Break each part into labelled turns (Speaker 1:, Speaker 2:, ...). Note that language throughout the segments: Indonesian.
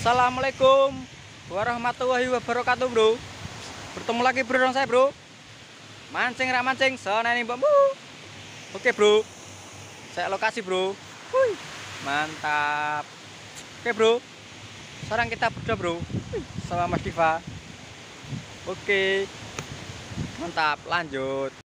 Speaker 1: Assalamualaikum warahmatullahi wabarakatuh, bro. Bertemu lagi bro dengan saya, bro. Mancing rak mancing, seneni mbakmu. Oke, bro. Saya lokasi, bro. Wuih, mantap. Oke, bro. Sekarang kita berdua, bro. Sama Mas Diva. Oke. Mantap, lanjut.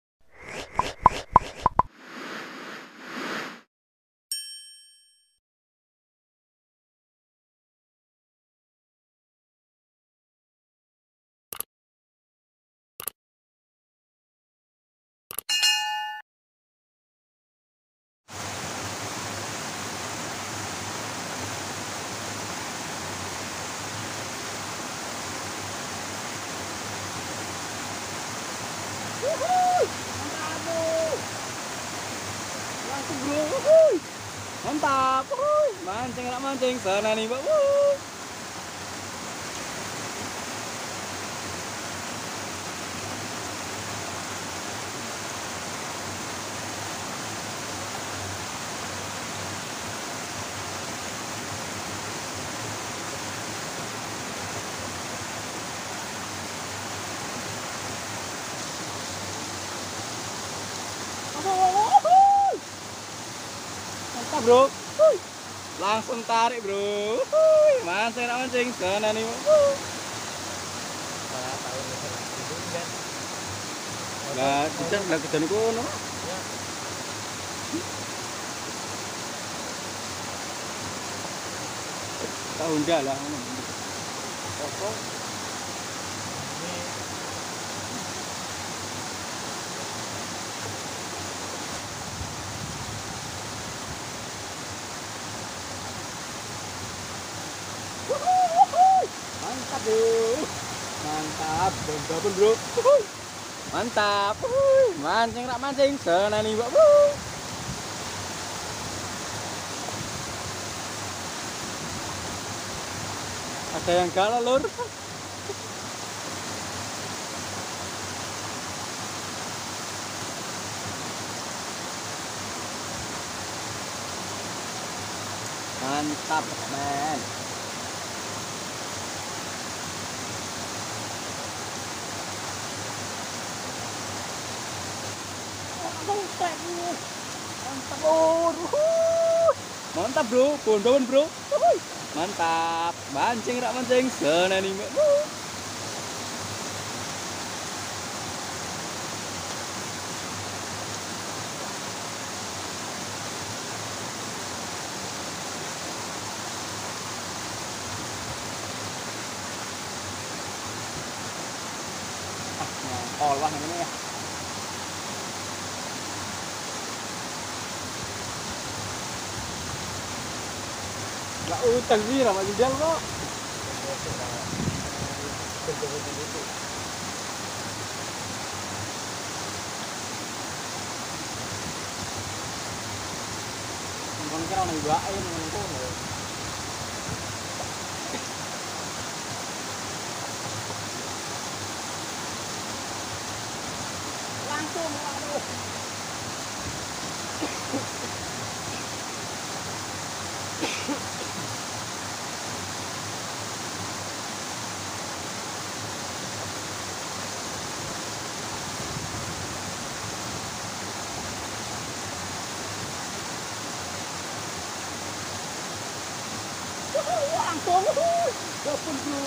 Speaker 1: Langsung, bro. Mantap. Mancing rak mancing, seneni mbakmu. Mantap, bro. Langsung tarik, bro. Mancing rak mancing, seneni mbakmu. Lah, tidak lah kejan kono. Tahu ndak lah ngono. Kosong. Mantap, bro. Mantap, double, bro. Mantap. Mancing rak mancing, seneni mbakmu. Ada yang galau, lur. Mantap, men. Mantap, lur. Mantap, bro. Bondoan, bro. Mantap. Mancing rak mancing, seneni mbakmu. Ngol wah ini ya. Lah utang sih ramah jendel kok. Ngomong kira orang ibae ngomong kono. Langsung, waduh. Langsung, dapur, bro.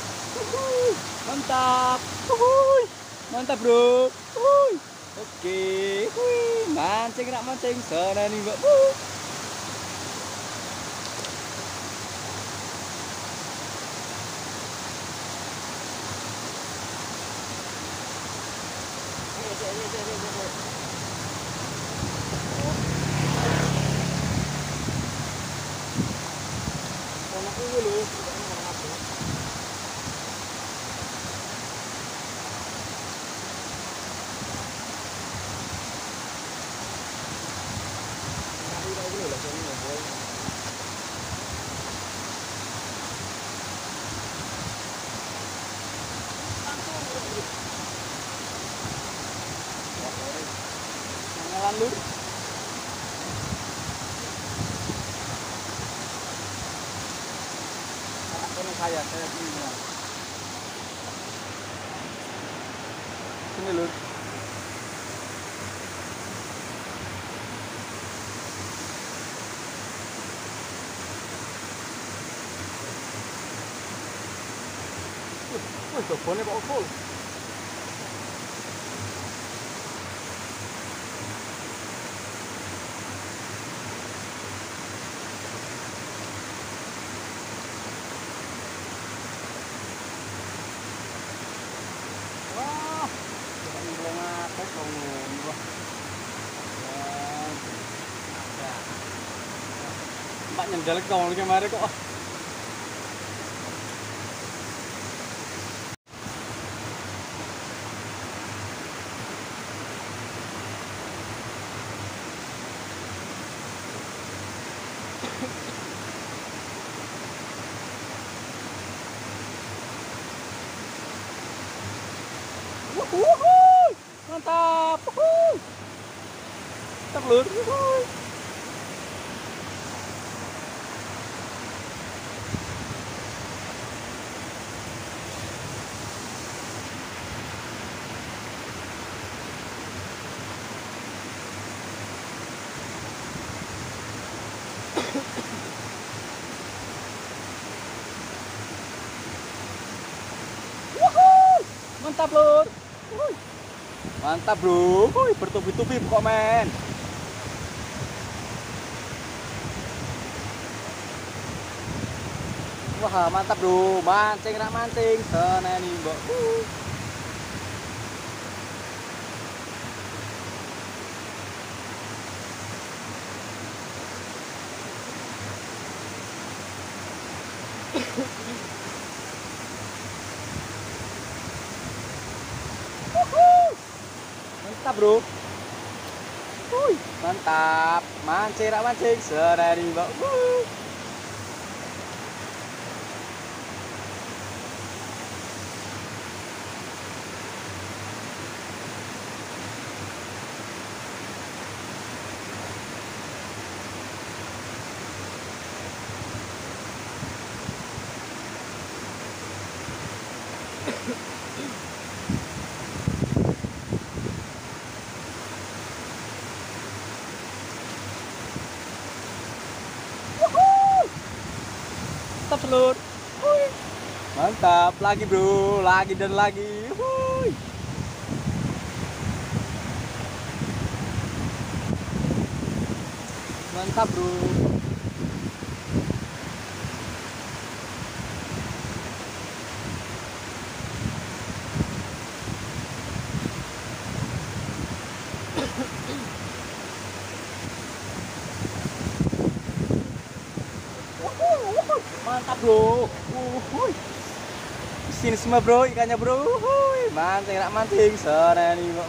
Speaker 1: Mantap. Mantap, bro. Oke. Mancing rak mancing, seneni mbakmu. Lur. saya semua. Sini lur. Wih, dobone kok full. Wah, ini ngapet dong. Wah. Mbak nyendal kong kemarin kok. Wuhuy, mantap. Wuhuy. Mantap lur. Wuhuy. Wuhuy. Mantap lur. Wuhuy. Mantap bro. Wuhuy, bertubi-tubi kok men. Wah, mantap bro. Mancing rak mancing. Seneni mbok. Mantap bro. Wuih, mantap. Mancing rak mancing. Seneni mbok. Mantap selur. Wuih. Mantap lagi bro, lagi dan lagi. Wuih. Mantap bro. Mantap bro. Sini semua bro ikannya bro. Mancing rak mancing seneni kok.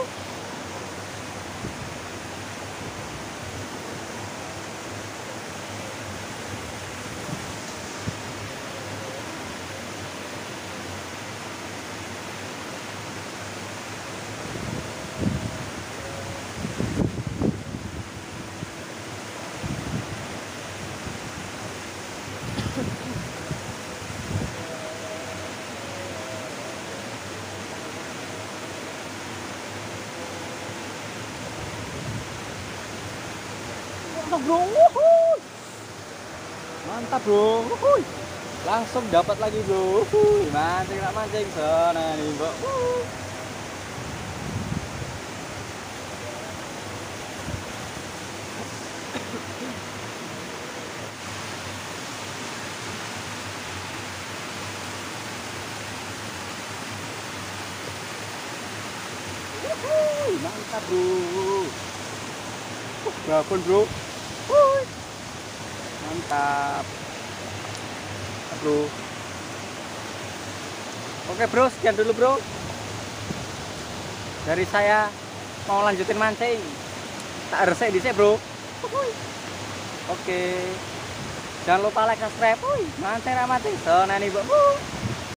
Speaker 1: Mantap bro. Mantap bro. Langsung dapat lagi bro. Mancing rak mancing seneni mbok. Mantap bro. Babon bro. Mantap bro. Oke bro, sekian dulu bro dari saya. Mau lanjutin mancing tak resek dhisik bro. Oke, jangan lupa like, subscribe. Mancing ra mancing seneni mbok.